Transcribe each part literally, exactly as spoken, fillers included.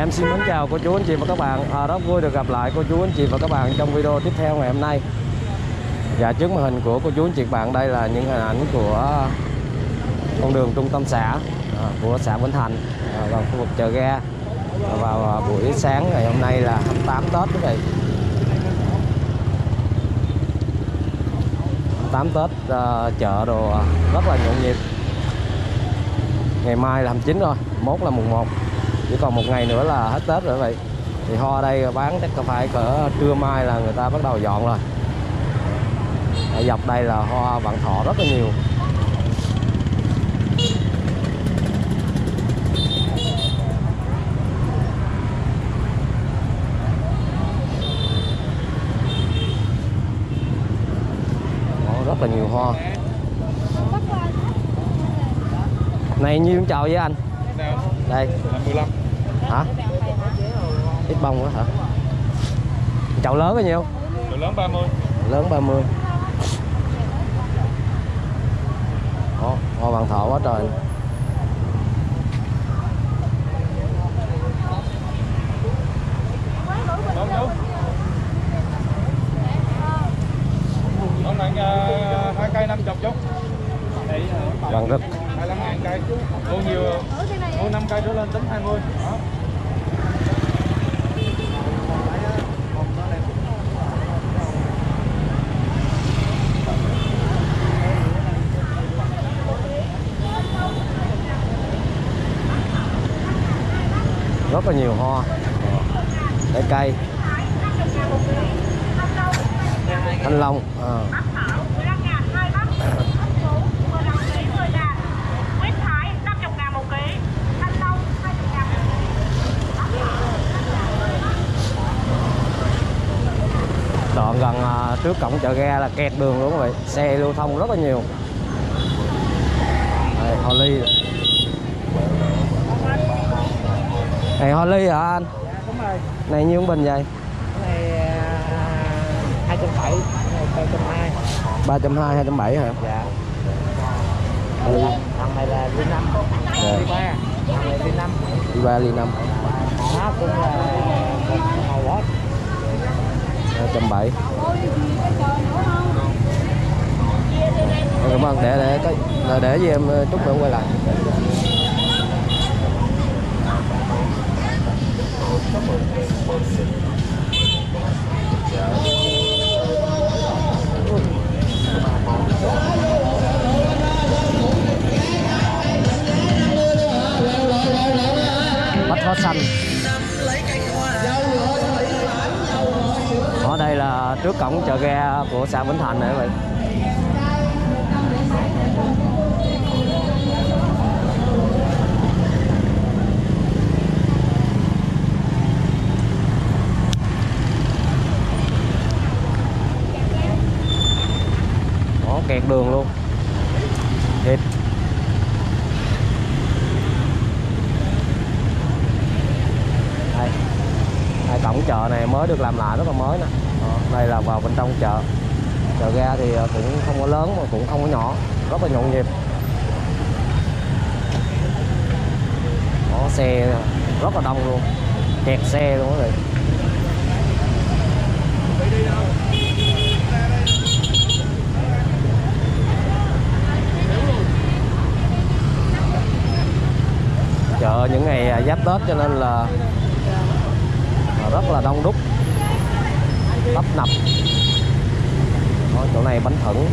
em xin mến chào cô chú anh chị và các bạn. À, rất vui được gặp lại cô chú anh chị và các bạn trong video tiếp theo ngày hôm nay. Dạ, trước màn hình của cô chú anh chị và bạn đây là những hình ảnh của con đường trung tâm xã à, của xã Vĩnh Thạnh à, vào khu vực chợ ga à, vào buổi sáng ngày hôm nay là hai mươi tám Tết quý vị. tám Tết à, chợ đồ rất là nhộn nhịp. Ngày mai là hai mươi chín rồi, mốt là mùng một, chỉ còn một ngày nữa là hết Tết rồi vậy. Thì hoa đây bán chắc phải cỡ trưa mai là người ta bắt đầu dọn rồi. Ở dọc đây là hoa vạn thọ rất là nhiều. Đó, rất là nhiều hoa. Này nhiêu chào với anh? Đây mười lăm. Hả? Ít bông quá hả? Chậu lớn bao nhiêu? Chậu lớn ba mươi. Lớn ba mươi. Ồ, hoa vạn thọ quá trời. Hôm nay hai cây năm chục chút. Vàng rực. hai mươi lăm ngàn cây. Mua nhiều, mua năm cây trở lên tính hai mươi. Đó. Rất là nhiều hoa. Để cây thanh long à. Đoạn gần à, trước cổng chợ ga là kẹt đường luôn các bạn, xe lưu thông rất là nhiều. Đây, hoa ly này, hoa ly hả anh? Dạ, đúng rồi. Này nhiêu bình vậy? Cái này hai trăm bảy, ba trăm hai. ba trăm hai, hai trăm bảy hả? Dạ. Thằng này là ly năm, Dạ. ly ba, thằng này ly năm. Ly ba, ly năm. Nó cũng là màu quá. hai trăm bảy. Cảm ơn, để để cái để, để với em chút nữa quay lại. Bách hóa xanh. Ở đây là trước cổng chợ ga của xã Vĩnh Thạnh này các bạn. Đó, kẹt đường luôn. Thiệt. Đây. Đây, cổng chợ này mới được làm lại, rất là mới nè. Đó, đây là vào bên trong chợ. Chợ ga thì cũng không có lớn mà cũng không có nhỏ, rất là nhộn nhịp. Đó, xe rất là đông luôn, kẹt xe luôn đó. Chợ những ngày giáp Tết cho nên là rất là đông đúc, tấp nập. Đó, chỗ này bánh thửng.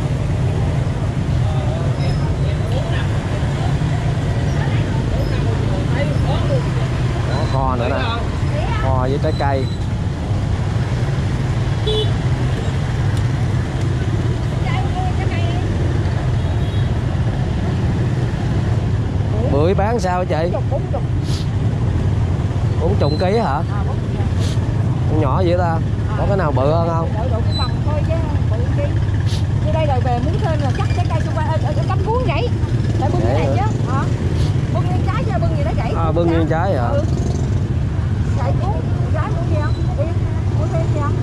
Đó, kho nữa nè, kho với trái cây. Bưởi bán sao chị? bốn mươi ký hả? Con nhỏ vậy ta? Có cái nào bự hơn không? Như đây rồi về muốn thêm là cắt trái cây xung quanh ở cắm cuốn vậy. Tại bưng cái này chứ. Hả? Bưng nguyên trái chứ bưng gì đó chảy. À, bưng nguyên trái hả? Ừ. Chảy cuốn, trái muốn gì không? Đi, muốn thêm gì không?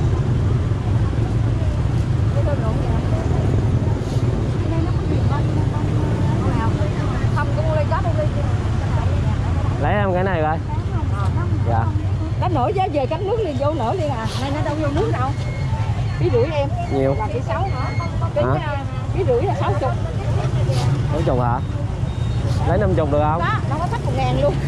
Cái đơn rụng gì không? Đây nó có gì không? Không, cũng ly cá, ly. Lấy em cái này coi. Dạ. Cánh nổi giá về cánh nước liền vô nổi liền à. Này nó đâu vô nước đâu. Ký rưỡi em. Nhiều. Là ký sáu hả? Ký, Hả? ký rưỡi là sáu chục. Sáu chục hả? Lấy năm chục được không? Đó, nó có thách một ngàn luôn.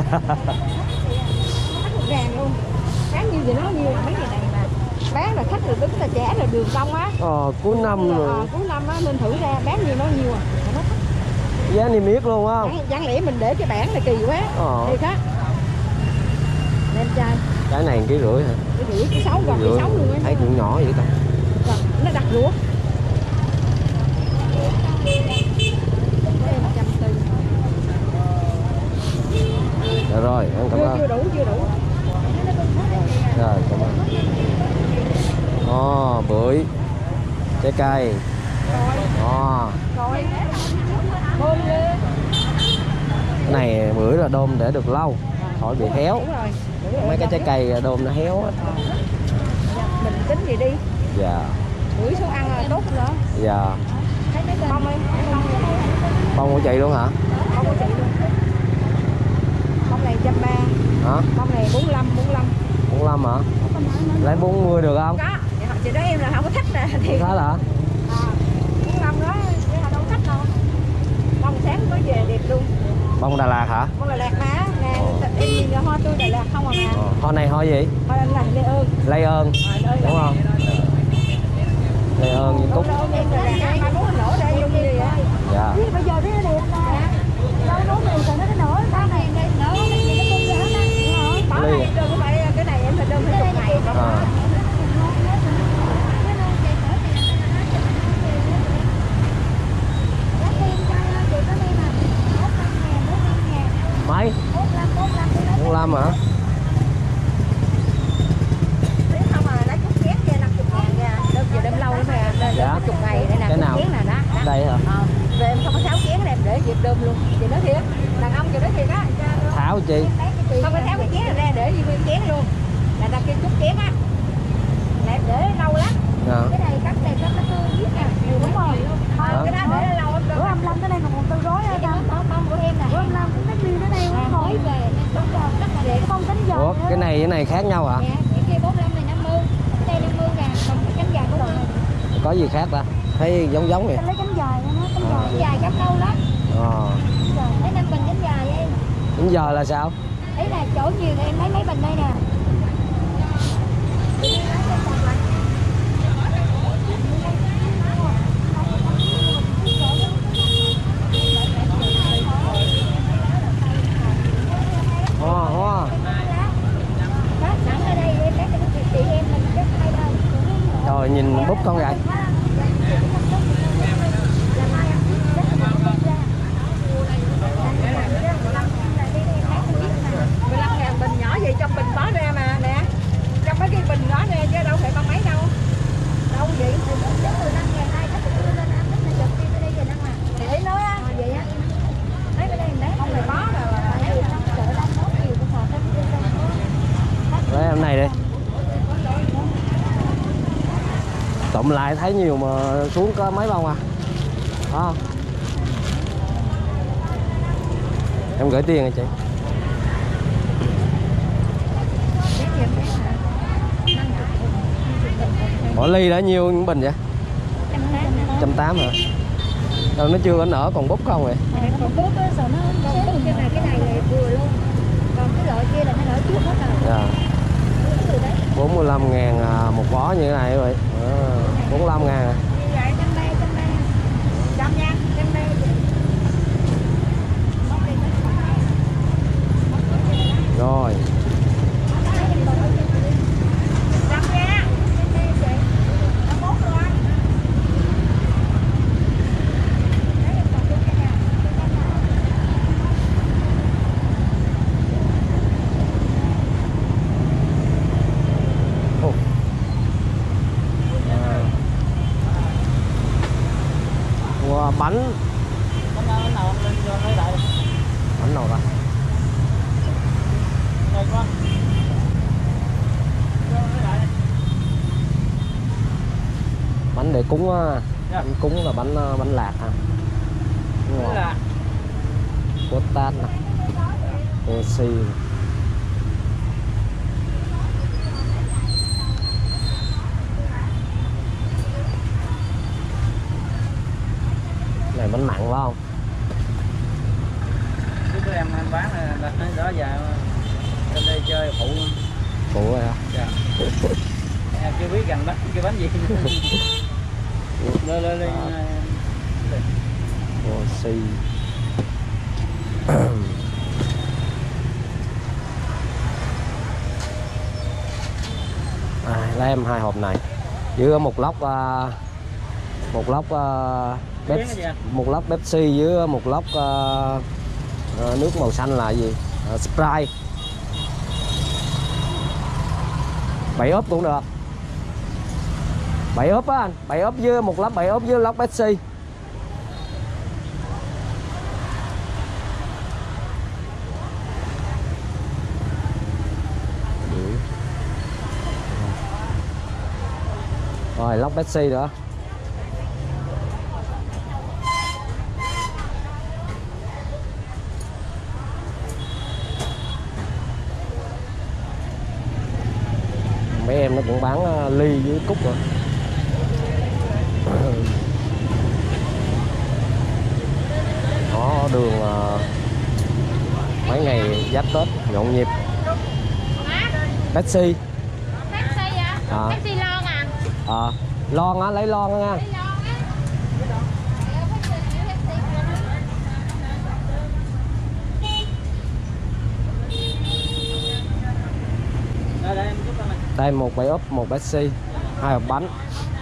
Thách một ngàn luôn. Bán nhiêu gì nó nhiêu mấy ngày này mà. Bán là khách rồi đứng là trẻ là đường cong á. Ờ, cuối năm rồi. Ờ, cuối năm á nên thử ra bán nhiêu nó nhiêu à. Nó giá niêm yết luôn á. Chẳng lẽ mình để cái bảng là kỳ quá. Ờ. Thiệt á. Nên trai. Cái này ký rưỡi hả? Ký rưỡi, ký sáu gần ký sáu luôn á. Thấy cũng nhỏ vậy ta. Rồi, nó đặt rũa. Dạ rồi, em cảm Chưa, ơn. chưa đủ, chưa đủ. Rồi, cảm ơn. Ồ, bưởi, trái cây. Ồ, Rồi. Bơm lên. cái này bưởi là đôm để được lâu, khỏi bị héo. Đúng rồi. Đúng Mấy cái rồi. trái cây đôm nó héo á. Mình tính gì đi. Dạ, Bưởi số ăn là tốt nữa. dạ. Bông ơi, bông Bông của chị luôn hả? bông của chị luôn. Bông này một trăm ba mươi. Hả? Bông này bốn mươi lăm, bốn mươi lăm. bốn mươi lăm hả? Lấy bốn mươi được không? Có. Vậy họ chị nói em là không có thích nè thì Thế hả? à, bốn mươi lăm đó chứ họ đâu thích đâu. Bông sáng mới về đẹp luôn. Bông Đà Lạt hả? Bông Đà Lạt má nè, em nhìn là hoa tươi Đà Lạt không à mà. Ờ, hoa này hoa gì? Hoa này lê ơn. Lây ơn, Rồi đúng không? Lây ơn với cúc. Lê ơn em Đà Lạt hai bốn nổ ra dùng gì á. Dạ. Bây giờ thấy nó đẹp nè. Đâu nấu nhiều rồi nó cái nổ sao này này nổ nó tung ra hết á. Bỏ Ly. này đơn phải cái này em phải đơn phải chục ngày. À. Mấy? bốn mươi lăm hả? Nếu không mà lấy chút chén kia năm mươi ngàn nha. Đơn giờ đem lâu mà nên Dạ. chục ngày để làm Cái nào? chén nè đó. đó. Đây hả? Ờ, rồi em không có tháo chén em để dịp đơm luôn. Chị nói thiệt, đàn ông chị nói thiệt á. Tháo chị. Không có tháo cái chén này ra để như nguyên chén luôn. Là ta kêu chút chén á. Là em để lâu lắm. Dạ. Cái này cắt này cắt nó tươi biết nè. Đúng rồi. Ờ, cái đó để lâu lắm. Bữa hai mươi lăm cái này còn một tư rối á ta. Bông của em nè. Bữa hai mươi lăm cũng biết đi tới đây không? Hỏi về. Đúng rồi. Cắt là để không tính giờ. Ủa, cái này cái này khác nhau hả? Dạ, cái kia bốn mươi lăm này năm mươi. Cái đây năm mươi ngàn. Còn cái cánh dài của mình. Có gì khác ta? Thấy giống giống vậy. Lấy cánh dài nó cánh dài. Cánh dài cắm lâu lắm. Ờ. Lấy năm bình cánh dài em. Đến giờ là sao? Ý là chỗ nhiều thì em lấy mấy bình đây nè. Hoa hoa. Đó, sẵn ở đây em lấy cho chị chị em mình chắc hai đâu. Trời nhìn búp con vậy. mười lăm ngàn bình nhỏ vậy trong bình bó ra mà nè. Trong mấy cái bình đó nè chứ đâu phải bao mấy đâu. Đâu vậy? mười lăm ngàn hai chắc tôi lên ăn thích là chụp đi tới đây giờ ăn mà. Thì ý nói á. Ờ vậy á. Lấy bên đây lấy không này bó rồi lấy năm chợ đang nốt nhiều cái sò thêm trên đây. Lấy em này đi. Cộng lại thấy nhiều mà xuống có mấy bông à? Đó không? Em gửi tiền hả chị? Bỏ ly đã nhiêu những bình vậy? một trăm tám mươi hả? Đâu nó chưa có nở còn búp không vậy? Còn bút á, sợ nó còn bút cái này cái này là vừa luôn. Còn cái loại kia là nó nở trước hết rồi. Dạ. bốn mươi lăm ngàn một bó như thế này vậy. À, bốn mươi lăm ngàn à. Vậy trăm đây, trăm đây. Trăm nha, trăm đây. Rồi. Trăm nha. Ồ. À. Wow, bánh bánh nào ta? Bánh để cúng á. Bánh cúng là bánh bánh lạc hả? Đúng rồi. Cốt tát nè. Oxy. Phụ rồi hả? Dạ. Em chưa biết gần bánh cái bánh gì. Lên lên lên. Oxy. À, lấy em hai hộp này với một lốc uh, một lốc uh, Pepsi, một lốc Pepsi với một lốc uh, uh, nước màu xanh là gì? Uh, Sprite. Bảy ốp cũng được. Bảy ốp á anh, bảy ốp với một lốc, bảy ốp với lốc Pepsi. Rồi lốc Pepsi nữa. Mấy em nó cũng bán ly với cúc rồi. Có đường mấy ngày giáp Tết nhộn nhịp. Pepsi. Pepsi à? À. Pepsi lon à? Ờ, à, lon á, lấy lon á nha. Đây một bảy ốp, một Pepsi, hai hộp bánh.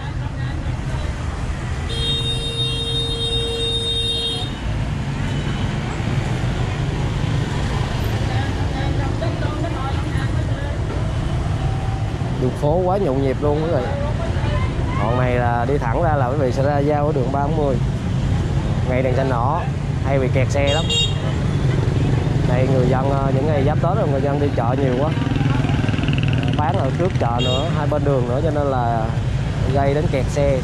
Đường phố quá nhộn nhịp luôn quý vị. Đoạn này là đi thẳng ra là quý vị sẽ ra giao ở đường ba mươi. Ngày đèn xanh đỏ hay bị kẹt xe lắm. Đây người dân những ngày giáp Tết rồi người dân đi chợ nhiều quá. Bán ở trước chợ nữa, hai bên đường nữa cho nên là gây đến kẹt xe.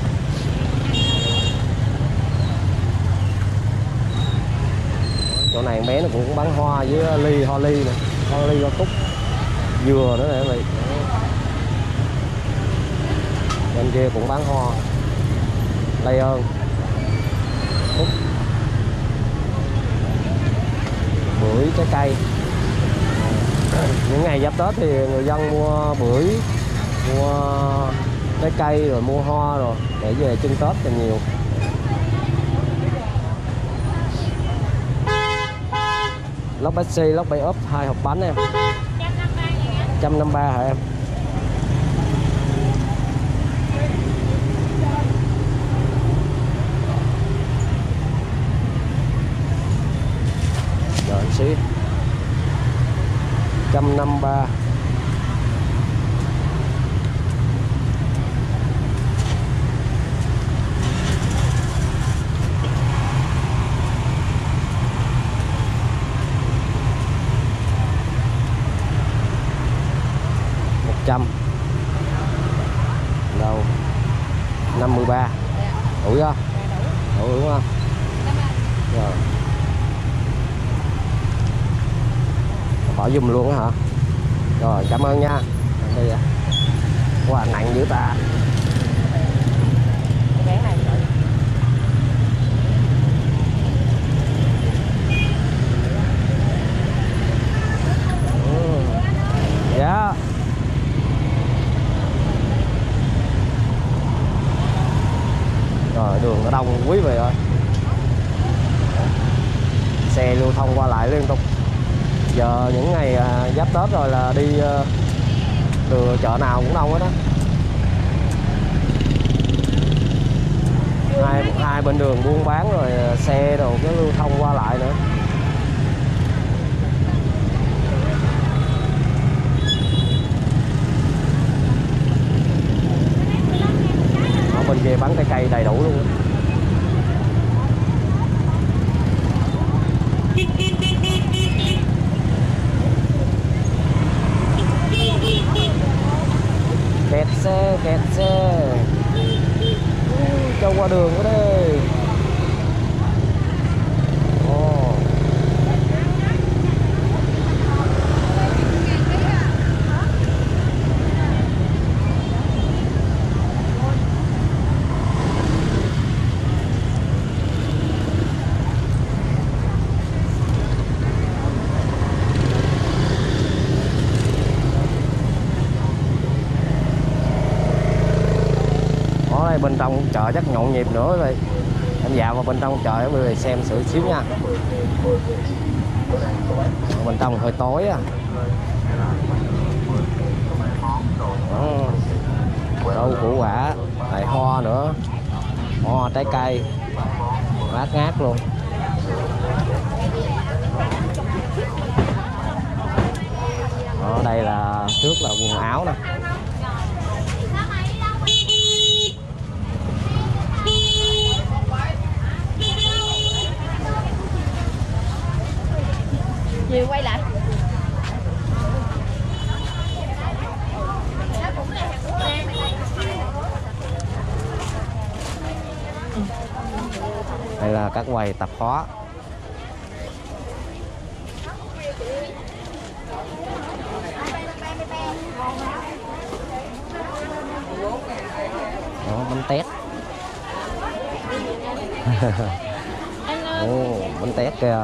Chỗ này bé nó cũng bán hoa với ly, hoa ly nè, hoa ly, hoa cúc, dừa nữa nè quý vị. Bên kia cũng bán hoa, lây ơn, cúc, bưởi, trái cây. Những ngày giáp Tết thì người dân mua bưởi, mua trái cây rồi mua hoa rồi để về trưng Tết thì nhiều. Lốc Pepsi, lốc bảy ốp, hai hộp bánh em. một trăm năm mươi ba hả em? Rồi anh xí. một trăm năm mươi ba. một trăm. Đâu? năm mươi ba. Đủ chưa? Đủ đúng không? Rồi. Bỏ giùm luôn á hả? Rồi cảm ơn nha. Đây à. Wow, nặng dữ ta. Ừ. Dạ. Rồi đường nó đông quý vị ơi. Xe lưu thông qua lại liên tục. Giờ những ngày giáp Tết rồi là đi từ chợ nào cũng đông hết đó. Hai, hai bên đường buôn bán rồi xe đồ cái lưu thông qua lại nữa. Ở bên kia bán trái cây đầy đủ luôn. Kẹt xe, kẹt xe. Cho qua đường ở đây. Ồ. bên trong chợ chắc nhộn nhịp nữa rồi. Em dạo vào bên trong chợ để quý vị xem sự xíu nha. Bên trong hơi tối à. Đó. Rau củ quả, lại hoa nữa, hoa trái cây, bát ngát luôn. Ở đây là trước là quần áo nè. Nhiều quay lại. Đây là các quầy tạp hóa. Đó, bánh tét. Ồ, bánh tét kìa.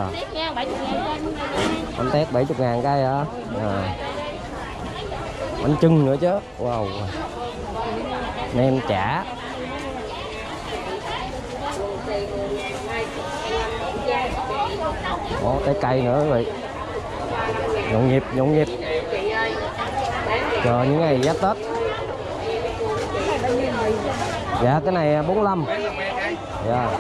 Bánh tét bảy mươi ngàn cái hả? À. Bánh chưng nữa chứ. Wow. Nem chả. Có trái cây nữa quý vị. Nhộn nhịp, nhộn nhịp. Chờ những ngày giáp Tết. Dạ cái này bốn mươi lăm. Dạ.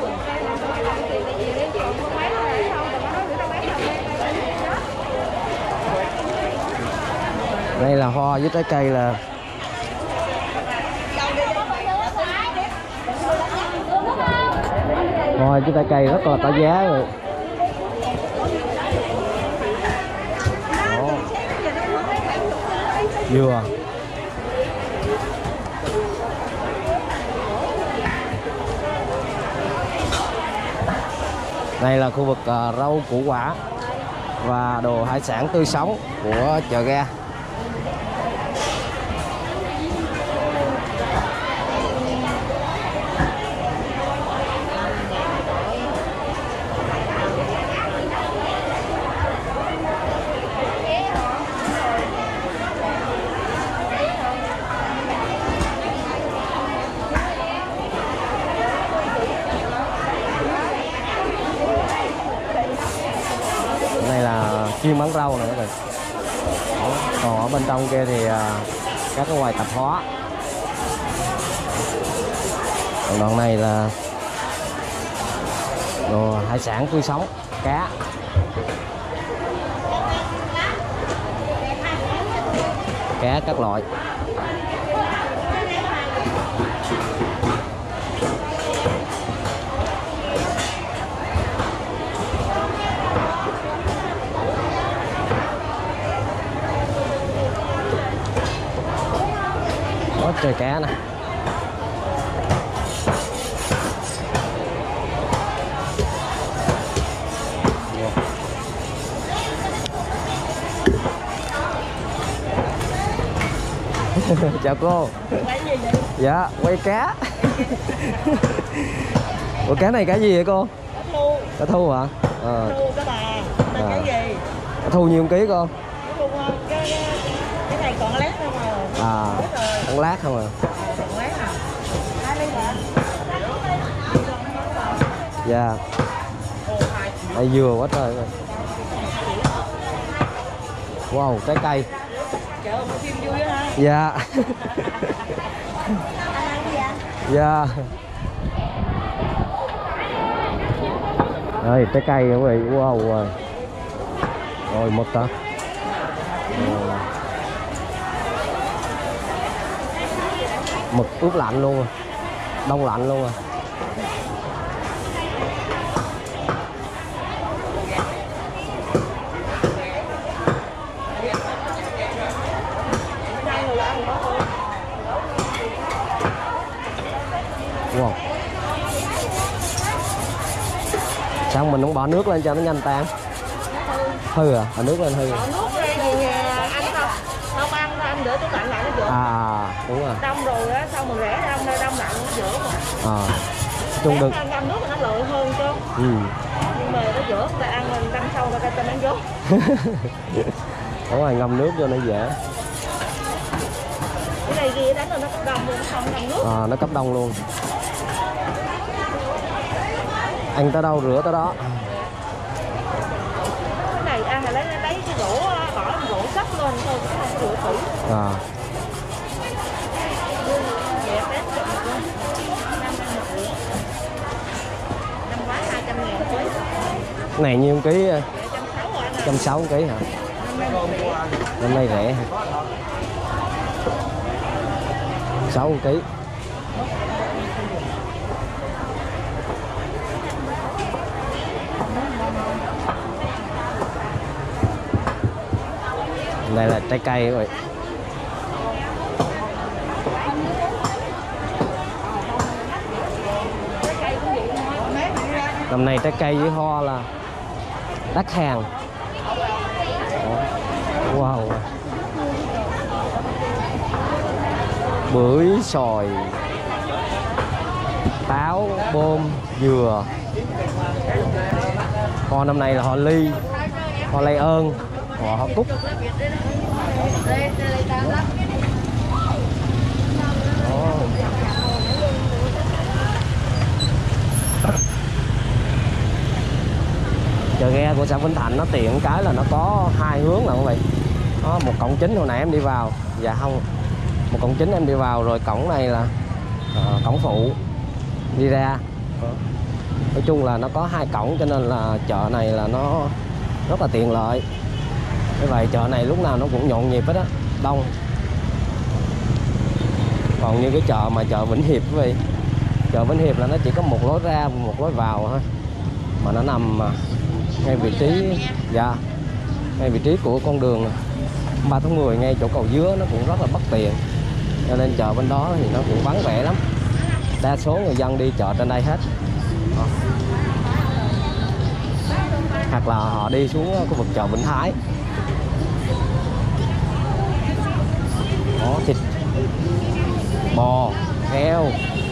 Đây là hoa với trái cây là hoa với trái cây rất là có giá rồi. Đó. Dừa. Đây là khu vực uh, rau củ quả và đồ hải sản tươi sống của chợ Ga. Chuyên bán rau nữa các bạn. Còn ở bên trong kia thì các cái quầy tạp hóa. Còn đoạn này là đồ hải sản tươi sống, cá. Cá các loại. Trời cá nè. Chào cô. Quay gì vậy? Dạ, quay cá. Ủa cá này cá gì vậy cô? Cá thu. Cá thu hả? À. Cá thu, cá bà. Đây À. cái gì? Cá thu nhiêu ký cô? Cá thu không? Cái, cái, cái này còn lát không à? À, ăn lát không à? Còn lát à? Hai ly hả? Dạ. Đây dừa quá trời rồi. Wow, trái cây. Trời ơi, phim vui á ha. Dạ. Anh ăn cái gì ạ? Dạ. Đây trái cây quý vị. Wow rồi. Rồi mực hả? Rồi. Mực ướp lạnh luôn rồi. Đông lạnh luôn rồi. Wow. Sao mình không bỏ nước lên cho nó nhanh tan? Hư à? Bỏ nước lên hư. Nước đây thì ăn không? Không ăn, anh để tủ lạnh lại nó rửa. À đúng rồi. Đông rồi á, xong mình rẽ đông ra đông lạnh nó rửa mà. À. Chung được. Ăn, ăn nước nó lợi hơn chứ. Ừ. Nhưng mà nó rửa ta ăn mình đâm sâu ra cho nó dốt. Đúng rồi, ngâm nước cho nó dễ. Cái này kia đánh là nó cấp đông luôn, không đồng nước. À, nó cấp đông luôn. Anh tới đâu rửa tới đó. Cái này ăn là lấy lấy cái gỗ, bỏ cái gỗ sắp lên thôi, không rửa kỹ. À. Dẹp hết chậm luôn. Năm năm một rửa. Năm ngoái hai trăm ngàn ký. Này nhiêu ký? một trăm sáu mươi rồi. một trăm sáu mươi ký hả? Năm nay rẻ hả? sáu ký. Đây là trái cây các bạn. Năm nay trái cây với hoa là đắt hàng. Wow. Bưởi, xoài, táo, bôm, dừa. Hoa năm nay là hoa ly, hoa lây ơn, hoa hoa cúc. Đó. Chợ ghe của xã Vĩnh Thạnh nó tiện cái là nó có hai hướng là các bạn. Đó, một cổng chính hồi nãy em đi vào, dạ không, một cổng chính em đi vào rồi cổng này là uh, cổng phụ đi ra. Nói chung là nó có hai cổng cho nên là chợ này là nó rất là tiện lợi. Như vậy chợ này lúc nào nó cũng nhộn nhịp hết á, đông. Còn như cái chợ mà chợ Vĩnh Hiệp vậy, chợ Vĩnh Hiệp là nó chỉ có một lối ra một lối vào thôi, mà nó nằm ngay vị trí, dạ, ngay vị trí của con đường ba tháng mười, ngay chỗ cầu dứa, nó cũng rất là bất tiện. Cho nên chợ bên đó thì nó cũng vắng vẻ lắm, đa số người dân đi chợ trên đây hết. Đó. Hoặc là họ đi xuống khu vực chợ Vĩnh Thái. Đó, thịt bò, heo,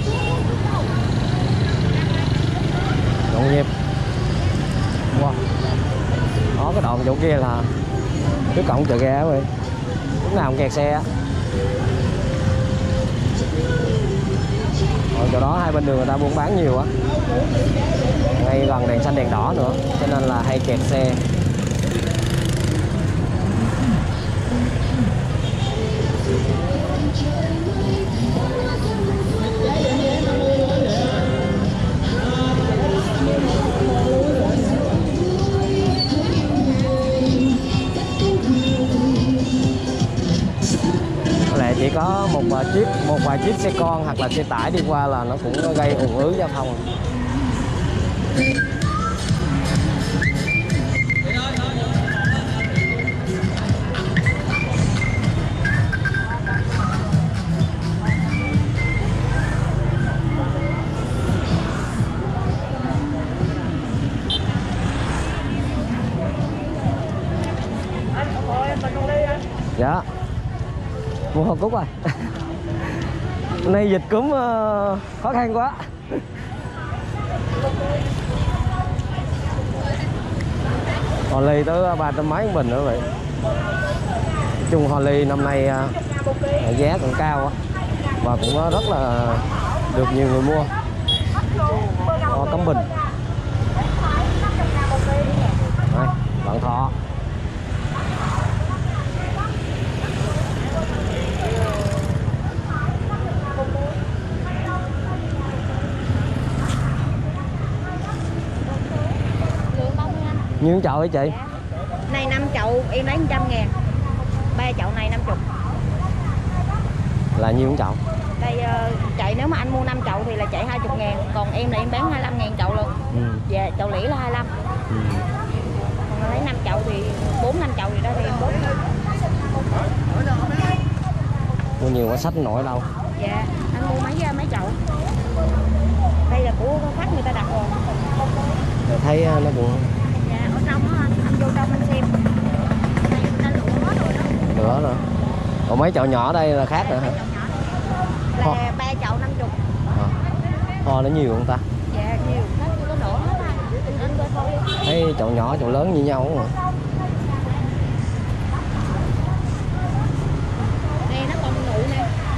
nhộn nhịp. Wow. Đó, cái đoạn chỗ kia là cái cổng chợ ghe rồi, lúc nào cũng kẹt xe. Ở chỗ đó hai bên đường người ta buôn bán nhiều á, ngay gần đèn xanh đèn đỏ nữa, cho nên là hay kẹt xe. Chỉ có một vài chiếc một vài chiếc xe con hoặc là xe tải đi qua là nó cũng gây ùn ứ giao thông. Dạ. Mua hộp cúc rồi. Nay dịch cúm uh, khó khăn quá. Hồ ly tới ba trăm mấy bình nữa vậy. Chung hồ ly năm nay uh, giá còn cao á, và cũng rất là được nhiều người mua. Hoa Cẩm Bình. Đây, Vạn Thọ. Nhiêu chậu hả chị? Dạ. Này năm chậu em lấy một trăm ngàn. Ba chậu này năm mươi. Là nhiêu chậu? Đây uh, chạy nếu mà anh mua năm chậu thì là chạy hai mươi ngàn. Còn em là em bán hai mươi lăm ngàn chậu luôn. Ừ. Dạ, chậu lỉ là hai mươi lăm. Ừ. Còn lấy năm chậu thì bốn năm chậu thì đó thì em bốn. Mua nhiều quá sách nổi đâu. Dạ, anh mua mấy mấy chậu. Đây là của khách người ta đặt rồi. Rồi thấy nó cũng ở trong đó anh, anh vô trong anh xem. Đây người ta lựa hết rồi đó. Lựa rồi. Còn mấy chậu nhỏ đây là khác nữa hả? Là ba chậu năm mươi. À. Hoa nó nhiều không ta? Dạ nhiều, nó chưa có nổ hết á. Anh coi thôi. Thấy chậu nhỏ chậu lớn như nhau không ạ? Đây nó còn nụ nè.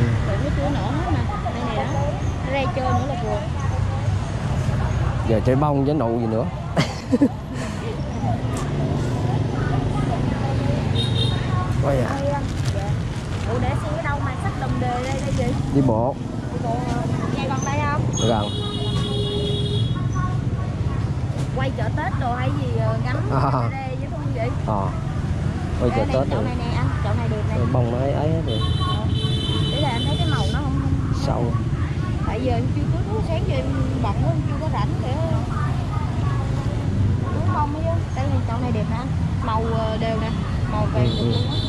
Giờ chơi bông với nụ gì nữa. Quá dạ. Ủa để xe ở đâu mà xách đồng đề đây đây gì? Đi bộ. Đi bộ ngay gần đây không? Gần. Quay chợ Tết đồ hay gì ngắm À. ở đây với không vậy? Ờ. Quay chợ Đây, Tết chậu rồi. này nè anh, chậu này đẹp nè. Bông nó ấy ấy hết rồi. Để là anh thấy cái màu nó không không. Sâu. Tại giờ chưa có sáng giờ em bận quá chưa có rảnh để uống bông chứ. Đây là chậu này đẹp nè anh. Màu đều nè, màu vàng Ừ, ừ. luôn á.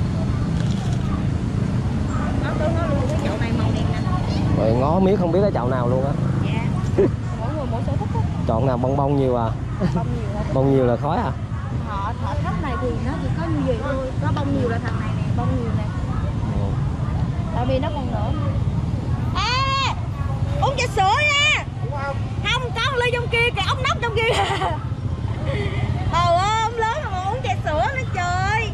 Nó tôi nói luôn cái chậu này màu đẹp nè. Rồi ngó miết không biết cái chậu nào luôn á. Dạ. Mỗi người mỗi sở thích á. Chọn nào bông bông nhiều à? Bông nhiều hả? Bông nhiều là khói à? Họ thợ thấp này thì nó chỉ có như vậy thôi. Có bông nhiều là thằng này nè, bông nhiều nè. Ừ. Tại vì nó còn nở. Ê! Uống trà sữa nha. Không, có một ly trong kia kìa, ống nóc trong kia. Trời ơi, ông lớn mà uống trà sữa nữa trời.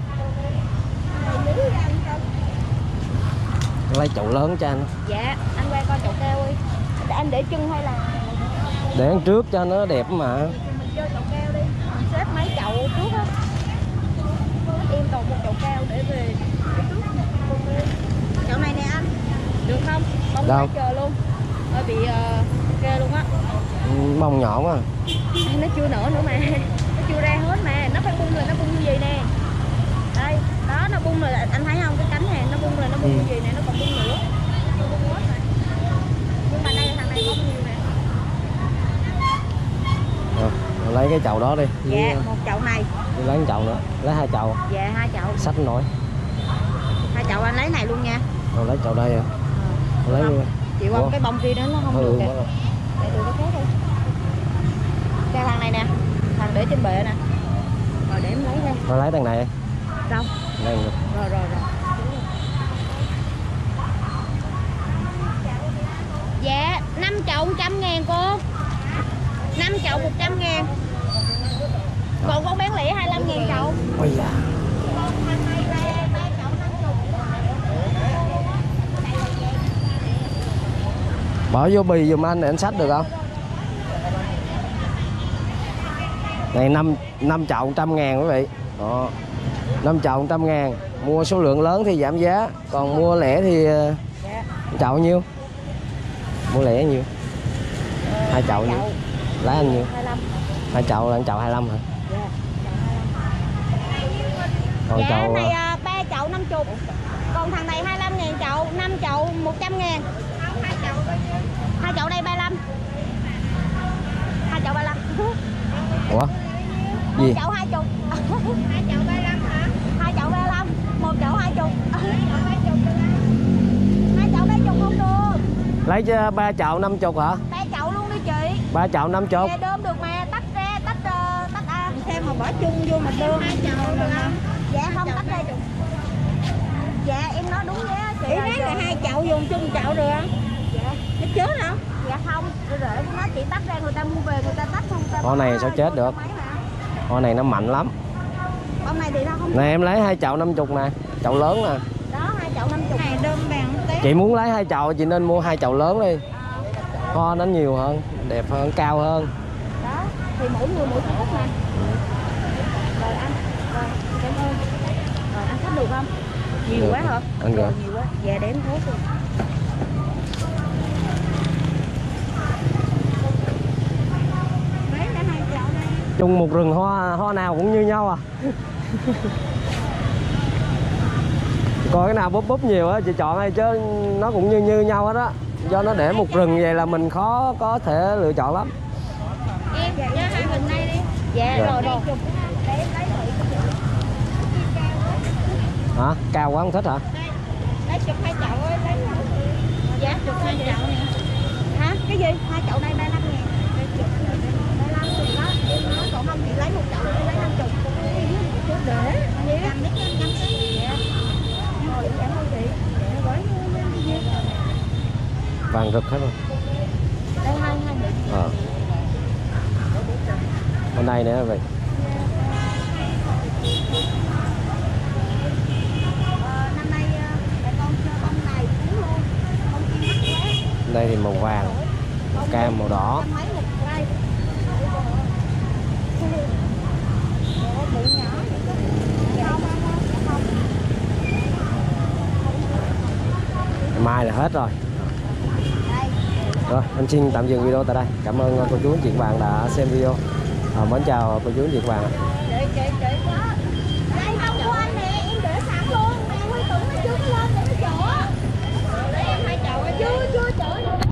Lấy chậu lớn cho anh. Dạ, anh qua coi chậu keo đi. Để anh để chân hay là Để ăn trước cho nó đẹp mà. mình chơi chậu keo đi. Mình xếp mấy chậu trước á. Em còn một chậu keo để về trước. Chậu này nè anh. Được không? Bông quá trời luôn. Hơi bị uh, kê luôn á. Ừ, bông nhỏ quá. Nó chưa nở nữa mà. Nó chưa ra hết mà. Nó phải bung là nó bung như vậy nè. Đây, đó nó bung rồi anh thấy không? Cái cánh này nó bung là nó bung Ừ. như vậy nè, nó còn bung nữa. Nó bung hết mà. Nhưng mà đây thằng này bông nhiều nè. Rồi, lấy cái chậu đó đi. Dạ, Với, một chậu này. đi lấy một chậu nữa. Lấy hai chậu. Dạ, hai chậu. Xách nổi. Hai chậu anh lấy này luôn nha. Rồi lấy chậu đây à. Ờ. Lấy luôn. Chịu không? Cái bông kia đó nó không Ừ, được kìa. rồi. Để được cái khác đi. Cái thằng này nè. Thằng để trên bệ nè. Rồi để em lấy đây. Rồi lấy đằng này. Đâu? Đây được. Rồi rồi rồi. Dạ, năm chậu một trăm ngàn cô. năm chậu một trăm ngàn. Còn con bán lẻ hai mươi lăm ngàn chậu. Ôi da. Bỏ vô bì giùm anh để anh xách được không? Này năm năm chậu một trăm ngàn quý vị. Đó. năm chậu một trăm ngàn. Mua số lượng lớn thì giảm giá, còn mua lẻ thì chậu nhiêu? Mua lẻ nhiêu? Hai chậu nhiêu? Lấy anh nhiêu? hai mươi lăm. Hai chậu là anh chậu hai mươi lăm hả? Còn Dạ, chậu này à, ba chậu năm mươi. Còn thằng này hai mươi lăm ngàn chậu, năm chậu một trăm ngàn. Hai chậu Hai chậu đây ba mươi lăm. Hai chậu ba mươi lăm. ủa? Một Gì? chậu hai chục. Hai chậu ba mươi lăm hả? Hai chậu ba mươi lăm. Một chậu hai chục. Hai chậu ba chục không được. Lấy cho ba chậu năm chục hả? Ba chậu luôn đi chị. Ba chậu năm chục. Dạ đơm được mà, tách ra, tách uh, tách A. Thêm mà bỏ chung vô mà đơm. Hai chậu được không? Dạ không, tách ra. Dạ em nói đúng giá chị. Ý nói là hai chậu dùng chung chậu được không? Dạ. Nó chết hả? Dạ không, rễ của nó chỉ tách ra, người ta mua về người ta tách không. Con này sao chết được? Con này nó mạnh lắm. Con này thì nó không. Nè em lấy hai chậu năm chục nè, chậu lớn nè. Đó hai chậu năm chục. Này đơm vàng tét. Chị muốn lấy hai chậu chị nên mua hai chậu lớn đi. Hoa nó nhiều hơn, đẹp hơn, cao hơn. Đó, thì mỗi người mỗi sở thích mà. Rồi anh, rồi cảm ơn. Rồi anh thích được không? Nhiều Được. quá hả? Ăn được. Nhiều quá. Dạ để em thốt luôn. Chung một rừng hoa, hoa nào cũng như nhau à. Coi cái nào búp búp nhiều á chị chọn hay chứ nó cũng như như nhau hết á. Do nó để một rừng vậy là mình khó có thể lựa chọn lắm. Em cho hai bình đây đi. Dạ, Dạ. rồi rồi. Để em lấy thử. Hả? Cao quá không thích hả? Lấy chục hai chậu ơi, lấy. Dạ, chục hai chậu nè. Hả? Cái gì? Hai chậu đây ba mươi lăm ngàn. ba mươi lăm chục đó. Em nói còn không chị lấy một chậu đi lấy năm chục. Chứ để. Gì? Năm mấy cái năm cái. Dạ. Rồi em cảm ơn chị. Dạ, gói cái gì? Vàng rực hết rồi. Đây hai hai bình. Ờ. Bên đây nữa vậy. Ờ, năm nay bà con cho bông này cũng luôn. Bông kia mắc quá. Đây thì màu vàng, màu cam, màu đỏ. Mấy một cây. mai là hết rồi. Rồi anh xin tạm dừng video tại đây. Cảm ơn cô chú anh chị các bạn đã xem video. À, mến chào cô chú anh chị các bạn.